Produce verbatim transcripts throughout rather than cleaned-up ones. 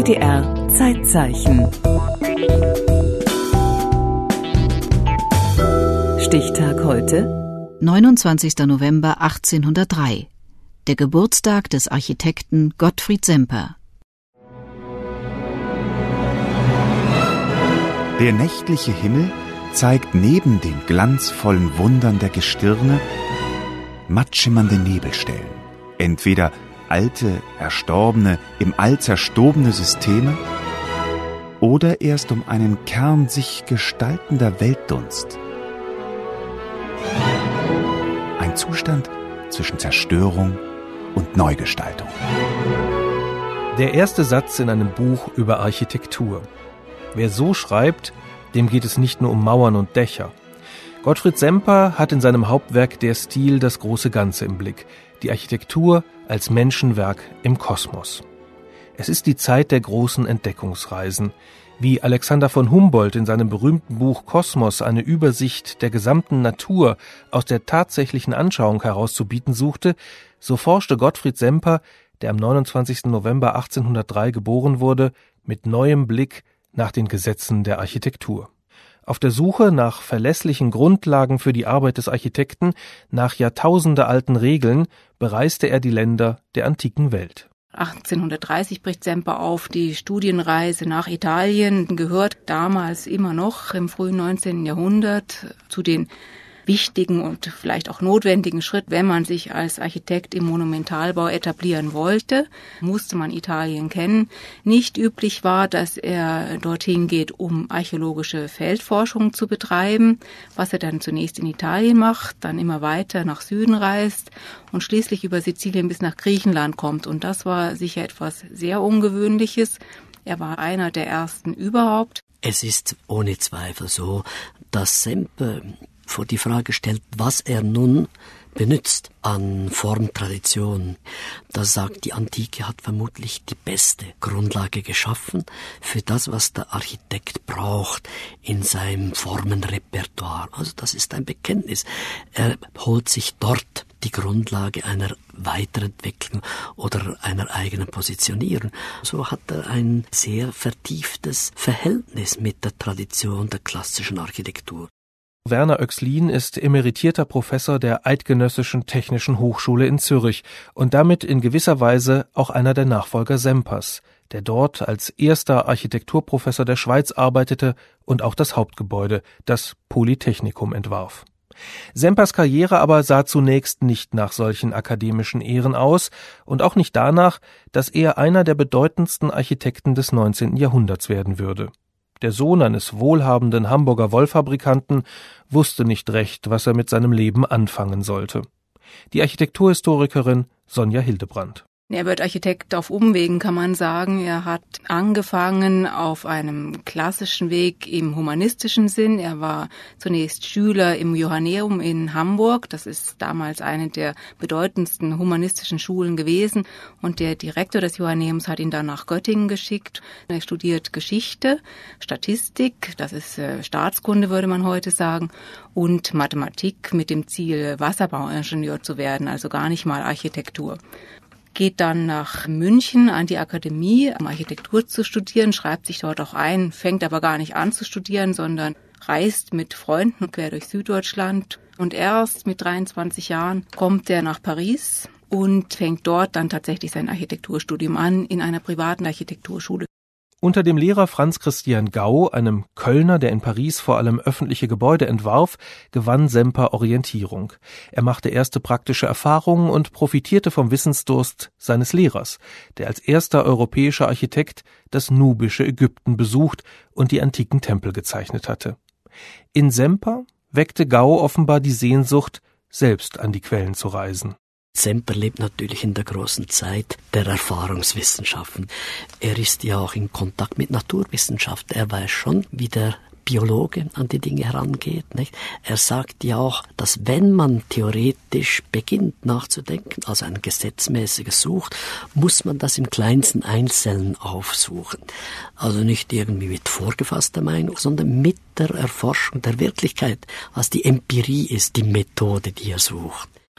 D R Zeitzeichen. Stichtag heute: neunundzwanzigster November achtzehnhundertdrei, der Geburtstag des Architekten Gottfried Semper. Der nächtliche Himmel zeigt neben den glanzvollen Wundern der Gestirne mattschimmernde Nebelstellen. Entweder alte, erstorbene, im All zerstobene Systeme oder erst um einen Kern sich gestaltender Weltdunst. Ein Zustand zwischen Zerstörung und Neugestaltung. Der erste Satz in einem Buch über Architektur. Wer so schreibt, dem geht es nicht nur um Mauern und Dächer. Gottfried Semper hat in seinem Hauptwerk Der Stil das große Ganze im Blick. Die Architektur als Menschenwerk im Kosmos. Es ist die Zeit der großen Entdeckungsreisen. Wie Alexander von Humboldt in seinem berühmten Buch Kosmos eine Übersicht der gesamten Natur aus der tatsächlichen Anschauung herauszubieten suchte, so forschte Gottfried Semper, der am neunundzwanzigsten November achtzehnhundertdrei geboren wurde, mit neuem Blick nach den Gesetzen der Architektur. Auf der Suche nach verlässlichen Grundlagen für die Arbeit des Architekten, nach jahrtausendealten Regeln, bereiste er die Länder der antiken Welt. achtzehnhundertdreißig bricht Semper auf. Die Studienreise nach Italien gehört damals immer noch im frühen neunzehnten Jahrhundert zu den wichtigen und vielleicht auch notwendigen Schritt, wenn man sich als Architekt im Monumentalbau etablieren wollte, musste man Italien kennen. Nicht üblich war, dass er dorthin geht, um archäologische Feldforschung zu betreiben, was er dann zunächst in Italien macht, dann immer weiter nach Süden reist und schließlich über Sizilien bis nach Griechenland kommt. Und das war sicher etwas sehr Ungewöhnliches. Er war einer der ersten überhaupt. Es ist ohne Zweifel so, dass Semper vor die Frage stellt, was er nun benutzt an Formtradition. Da sagt, die Antike hat vermutlich die beste Grundlage geschaffen für das, was der Architekt braucht in seinem Formenrepertoire. Also das ist ein Bekenntnis. Er holt sich dort die Grundlage einer Weiterentwicklung oder einer eigenen Positionierung. So hat er ein sehr vertieftes Verhältnis mit der Tradition der klassischen Architektur. Werner Oechslin ist emeritierter Professor der Eidgenössischen Technischen Hochschule in Zürich und damit in gewisser Weise auch einer der Nachfolger Sempers, der dort als erster Architekturprofessor der Schweiz arbeitete und auch das Hauptgebäude, das Polytechnikum, entwarf. Sempers Karriere aber sah zunächst nicht nach solchen akademischen Ehren aus und auch nicht danach, dass er einer der bedeutendsten Architekten des neunzehnten Jahrhunderts werden würde. Der Sohn eines wohlhabenden Hamburger Wollfabrikanten wusste nicht recht, was er mit seinem Leben anfangen sollte. Die Architekturhistorikerin Sonja Hildebrandt. Er wird Architekt auf Umwegen, kann man sagen. Er hat angefangen auf einem klassischen Weg im humanistischen Sinn. Er war zunächst Schüler im Johanneum in Hamburg. Das ist damals eine der bedeutendsten humanistischen Schulen gewesen. Und der Direktor des Johanneums hat ihn dann nach Göttingen geschickt. Er studiert Geschichte, Statistik, das ist äh, Staatskunde, würde man heute sagen, und Mathematik mit dem Ziel, Wasserbauingenieur zu werden, also gar nicht mal Architektur. Geht dann nach München an die Akademie, um Architektur zu studieren, schreibt sich dort auch ein, fängt aber gar nicht an zu studieren, sondern reist mit Freunden quer durch Süddeutschland. Und erst mit dreiundzwanzig Jahren kommt er nach Paris und fängt dort dann tatsächlich sein Architekturstudium an in einer privaten Architekturschule. Unter dem Lehrer Franz Christian Gau, einem Kölner, der in Paris vor allem öffentliche Gebäude entwarf, gewann Semper Orientierung. Er machte erste praktische Erfahrungen und profitierte vom Wissensdurst seines Lehrers, der als erster europäischer Architekt das nubische Ägypten besucht und die antiken Tempel gezeichnet hatte. In Semper weckte Gau offenbar die Sehnsucht, selbst an die Quellen zu reisen. Semper lebt natürlich in der großen Zeit der Erfahrungswissenschaften. Er ist ja auch in Kontakt mit Naturwissenschaften. Er weiß schon, wie der Biologe an die Dinge herangeht, nicht? Er sagt ja auch, dass wenn man theoretisch beginnt nachzudenken, also ein gesetzmäßiges sucht, muss man das im kleinsten Einzelnen aufsuchen. Also nicht irgendwie mit vorgefasster Meinung, sondern mit der Erforschung der Wirklichkeit, was die Empirie ist, die Methode, die er sucht.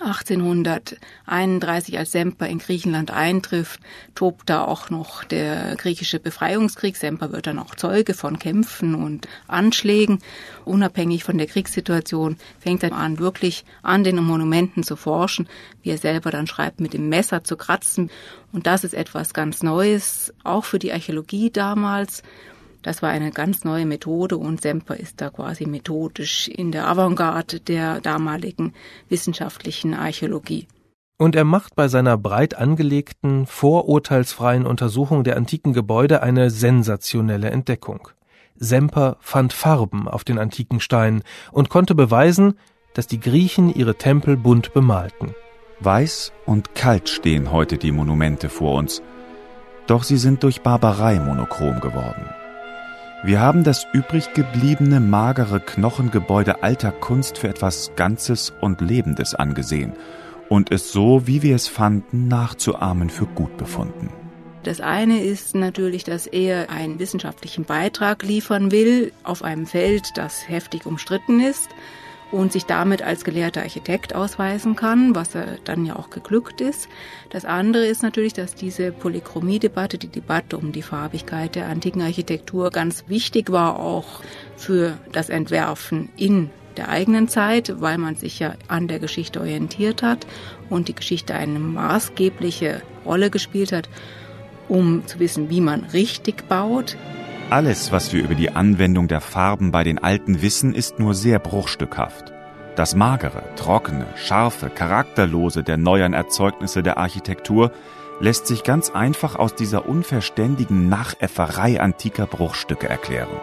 achtzehnhunderteinunddreißig, als Semper in Griechenland eintrifft, tobt da auch noch der griechische Befreiungskrieg. Semper wird dann auch Zeuge von Kämpfen und Anschlägen. Unabhängig von der Kriegssituation fängt er an, wirklich an den Monumenten zu forschen, wie er selber dann schreibt, mit dem Messer zu kratzen. Und das ist etwas ganz Neues, auch für die Archäologie damals. Das war eine ganz neue Methode und Semper ist da quasi methodisch in der Avantgarde der damaligen wissenschaftlichen Archäologie. Und er macht bei seiner breit angelegten, vorurteilsfreien Untersuchung der antiken Gebäude eine sensationelle Entdeckung. Semper fand Farben auf den antiken Steinen und konnte beweisen, dass die Griechen ihre Tempel bunt bemalten. Weiß und kalt stehen heute die Monumente vor uns, doch sie sind durch Barbarei monochrom geworden. Wir haben das übrig gebliebene, magere Knochengebäude alter Kunst für etwas Ganzes und Lebendes angesehen und es so, wie wir es fanden, nachzuahmen für gut befunden. Das eine ist natürlich, dass er einen wissenschaftlichen Beitrag liefern will auf einem Feld, das heftig umstritten ist und sich damit als gelehrter Architekt ausweisen kann, was er dann ja auch geglückt ist. Das andere ist natürlich, dass diese Polychromie-Debatte, die Debatte um die Farbigkeit der antiken Architektur ganz wichtig war, auch für das Entwerfen in der eigenen Zeit, weil man sich ja an der Geschichte orientiert hat und die Geschichte eine maßgebliche Rolle gespielt hat, um zu wissen, wie man richtig baut. Alles, was wir über die Anwendung der Farben bei den Alten wissen, ist nur sehr bruchstückhaft. Das magere, trockene, scharfe, charakterlose der neueren Erzeugnisse der Architektur lässt sich ganz einfach aus dieser unverständigen Nachäfferei antiker Bruchstücke erklären.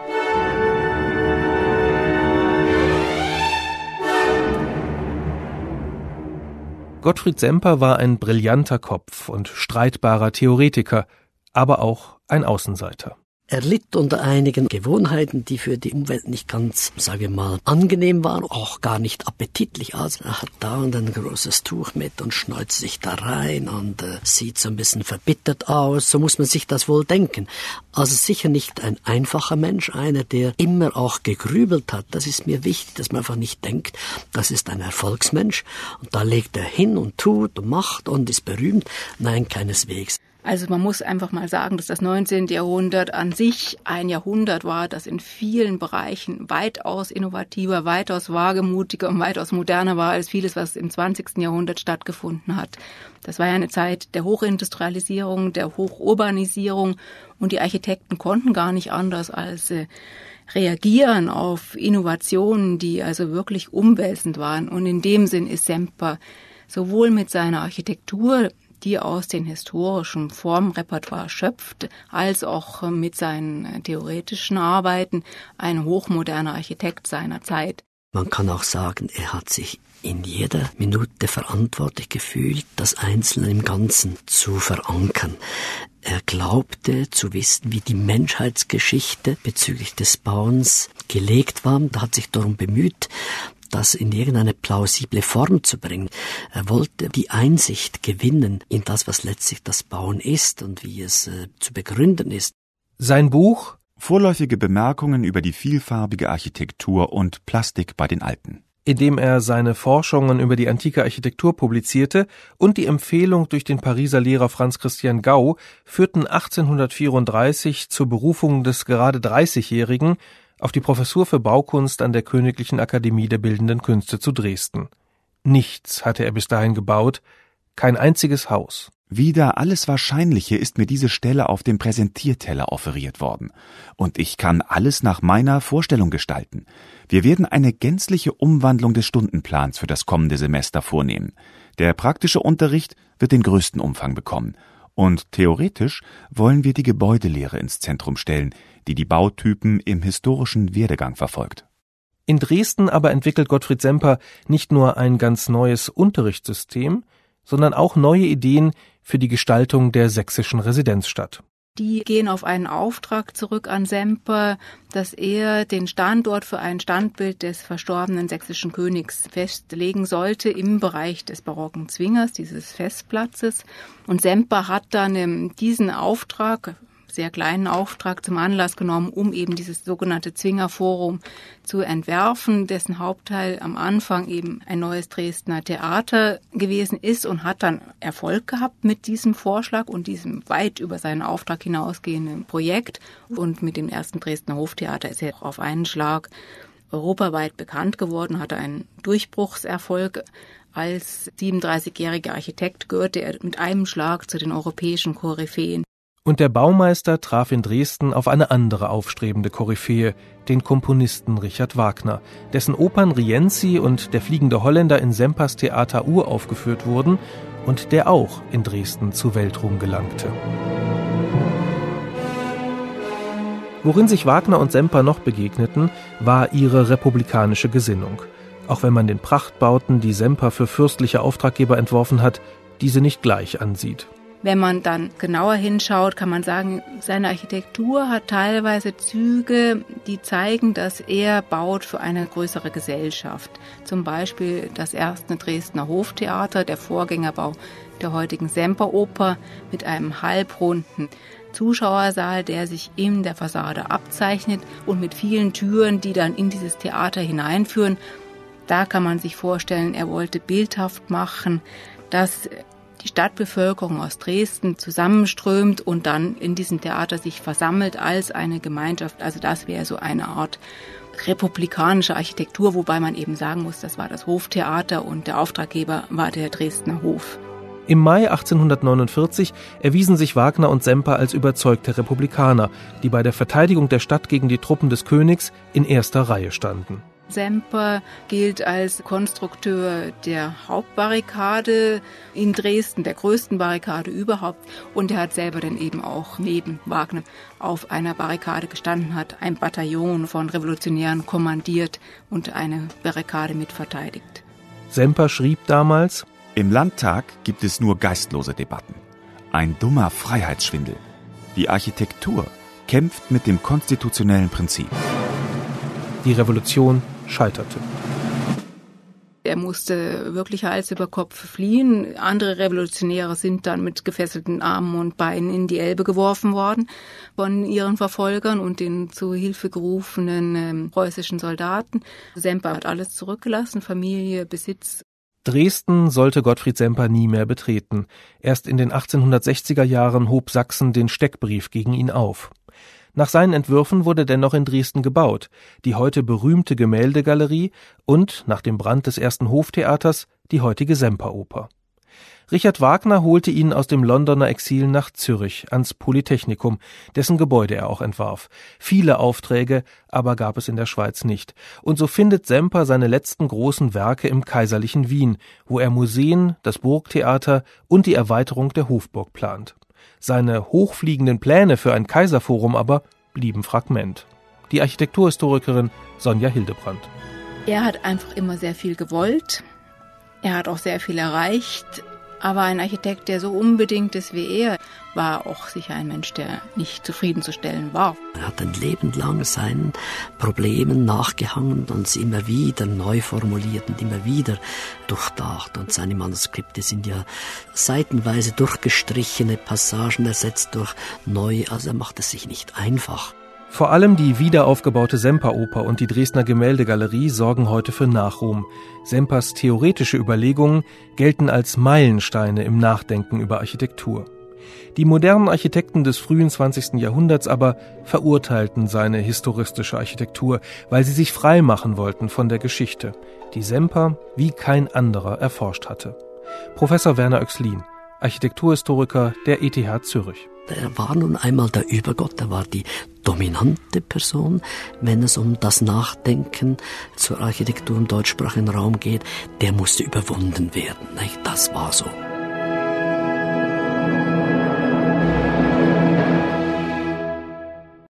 Gottfried Semper war ein brillanter Kopf und streitbarer Theoretiker, aber auch ein Außenseiter. Er litt unter einigen Gewohnheiten, die für die Umwelt nicht ganz, sage ich mal, angenehm waren, auch gar nicht appetitlich. Also er hat dauernd ein großes Tuch mit und schneuzt sich da rein und äh, sieht so ein bisschen verbittert aus. So muss man sich das wohl denken. Also sicher nicht ein einfacher Mensch, einer, der immer auch gegrübelt hat. Das ist mir wichtig, dass man einfach nicht denkt, das ist ein Erfolgsmensch und da legt er hin und tut und macht und ist berühmt. Nein, keineswegs. Also man muss einfach mal sagen, dass das neunzehnte. Jahrhundert an sich ein Jahrhundert war, das in vielen Bereichen weitaus innovativer, weitaus wagemutiger und weitaus moderner war als vieles, was im zwanzigsten. Jahrhundert stattgefunden hat. Das war ja eine Zeit der Hochindustrialisierung, der Hochurbanisierung und die Architekten konnten gar nicht anders als äh, reagieren auf Innovationen, die also wirklich umwälzend waren. Und in dem Sinn ist Semper sowohl mit seiner Architektur, die aus den historischen Formrepertoire schöpft, als auch mit seinen theoretischen Arbeiten ein hochmoderner Architekt seiner Zeit. Man kann auch sagen, er hat sich in jeder Minute verantwortlich gefühlt, das Einzelne im Ganzen zu verankern. Er glaubte zu wissen, wie die Menschheitsgeschichte bezüglich des Bauens gelegt war. Er hat sich darum bemüht, das in irgendeine plausible Form zu bringen. Er wollte die Einsicht gewinnen in das, was letztlich das Bauen ist und wie es äh, zu begründen ist. Sein Buch Vorläufige Bemerkungen über die vielfarbige Architektur und Plastik bei den Alten, in dem er seine Forschungen über die antike Architektur publizierte, und die Empfehlung durch den Pariser Lehrer Franz Christian Gau führten achtzehnhundertvierunddreißig zur Berufung des gerade dreißigjährigen auf die Professur für Baukunst an der Königlichen Akademie der Bildenden Künste zu Dresden. Nichts hatte er bis dahin gebaut, kein einziges Haus. Wider alles Wahrscheinliche ist mir diese Stelle auf dem Präsentierteller offeriert worden. Und ich kann alles nach meiner Vorstellung gestalten. Wir werden eine gänzliche Umwandlung des Stundenplans für das kommende Semester vornehmen. Der praktische Unterricht wird den größten Umfang bekommen. Und theoretisch wollen wir die Gebäudelehre ins Zentrum stellen, die die Bautypen im historischen Werdegang verfolgt. In Dresden aber entwickelt Gottfried Semper nicht nur ein ganz neues Unterrichtssystem, sondern auch neue Ideen für die Gestaltung der sächsischen Residenzstadt. Die gehen auf einen Auftrag zurück an Semper, dass er den Standort für ein Standbild des verstorbenen sächsischen Königs festlegen sollte im Bereich des barocken Zwingers, dieses Festplatzes. Und Semper hat dann diesen Auftrag sehr kleinen Auftrag zum Anlass genommen, um eben dieses sogenannte Zwingerforum zu entwerfen, dessen Hauptteil am Anfang eben ein neues Dresdner Theater gewesen ist und hat dann Erfolg gehabt mit diesem Vorschlag und diesem weit über seinen Auftrag hinausgehenden Projekt. Und mit dem ersten Dresdner Hoftheater ist er auch auf einen Schlag europaweit bekannt geworden, hatte einen Durchbruchserfolg. Als siebenunddreißigjähriger Architekt gehörte er mit einem Schlag zu den europäischen Koryphäen. Und der Baumeister traf in Dresden auf eine andere aufstrebende Koryphäe, den Komponisten Richard Wagner, dessen Opern Rienzi und Der fliegende Holländer in Sempers Theater uraufgeführt wurden und der auch in Dresden zu Weltruhm gelangte. Worin sich Wagner und Semper noch begegneten, war ihre republikanische Gesinnung. Auch wenn man den Prachtbauten, die Semper für fürstliche Auftraggeber entworfen hat, diese nicht gleich ansieht. Wenn man dann genauer hinschaut, kann man sagen, seine Architektur hat teilweise Züge, die zeigen, dass er baut für eine größere Gesellschaft. Zum Beispiel das erste Dresdner Hoftheater, der Vorgängerbau der heutigen Semperoper mit einem halbrunden Zuschauersaal, der sich in der Fassade abzeichnet und mit vielen Türen, die dann in dieses Theater hineinführen. Da kann man sich vorstellen, er wollte bildhaft machen, dass die Stadtbevölkerung aus Dresden zusammenströmt und dann in diesem Theater sich versammelt als eine Gemeinschaft. Also das wäre so eine Art republikanische Architektur, wobei man eben sagen muss, das war das Hoftheater und der Auftraggeber war der Dresdner Hof. Im Mai achtzehnhundertneunundvierzig erwiesen sich Wagner und Semper als überzeugte Republikaner, die bei der Verteidigung der Stadt gegen die Truppen des Königs in erster Reihe standen. Semper gilt als Konstrukteur der Hauptbarrikade in Dresden, der größten Barrikade überhaupt. Und er hat selber dann eben auch neben Wagner auf einer Barrikade gestanden, hat ein Bataillon von Revolutionären kommandiert und eine Barrikade mitverteidigt. Semper schrieb damals: Im Landtag gibt es nur geistlose Debatten. Ein dummer Freiheitsschwindel. Die Architektur kämpft mit dem konstitutionellen Prinzip. Die Revolution scheiterte. Er musste wirklich Hals über Kopf fliehen. Andere Revolutionäre sind dann mit gefesselten Armen und Beinen in die Elbe geworfen worden von ihren Verfolgern und den zu Hilfe gerufenen ähm, preußischen Soldaten. Semper hat alles zurückgelassen, Familie, Besitz. Dresden sollte Gottfried Semper nie mehr betreten. Erst in den achtzehnhundertsechziger Jahren hob Sachsen den Steckbrief gegen ihn auf. Nach seinen Entwürfen wurde dennoch in Dresden gebaut, die heute berühmte Gemäldegalerie und, nach dem Brand des ersten Hoftheaters, die heutige Semperoper. Richard Wagner holte ihn aus dem Londoner Exil nach Zürich, ans Polytechnikum, dessen Gebäude er auch entwarf. Viele Aufträge aber gab es in der Schweiz nicht. Und so findet Semper seine letzten großen Werke im kaiserlichen Wien, wo er Museen, das Burgtheater und die Erweiterung der Hofburg plant. Seine hochfliegenden Pläne für ein Kaiserforum aber blieben Fragment. Die Architekturhistorikerin Sonja Hildebrandt. Er hat einfach immer sehr viel gewollt. Er hat auch sehr viel erreicht. Aber ein Architekt, der so unbedingt ist wie er, war auch sicher ein Mensch, der nicht zufriedenzustellen war. Er hat ein Leben lang seinen Problemen nachgehangen und sie immer wieder neu formuliert und immer wieder durchdacht. Und seine Manuskripte sind ja seitenweise durchgestrichene Passagen ersetzt durch neue. Also er macht es sich nicht einfach. Vor allem die wiederaufgebaute Semperoper und die Dresdner Gemäldegalerie sorgen heute für Nachruhm. Sempers theoretische Überlegungen gelten als Meilensteine im Nachdenken über Architektur. Die modernen Architekten des frühen zwanzigsten Jahrhunderts aber verurteilten seine historistische Architektur, weil sie sich frei machen wollten von der Geschichte, die Semper wie kein anderer erforscht hatte. Professor Werner Oechslin, Architekturhistoriker der E T H Zürich. Er war nun einmal der Übergott, er war die dominante Person, wenn es um das Nachdenken zur Architektur im deutschsprachigen Raum geht. Der musste überwunden werden. Das war so.